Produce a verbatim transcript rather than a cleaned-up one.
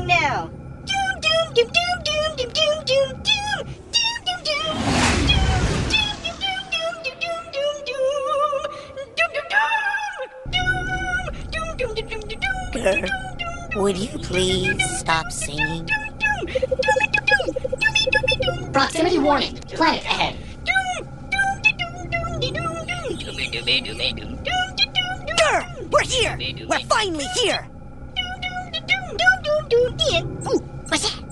song now. Doom, doom, doom, doom, doom, doom, doom, doom, doom, doom, doom, doom, Grr, would you please stop singing? Proximity warning. Planet ahead. Grr, we're here! We're finally here! Ooh, what's that?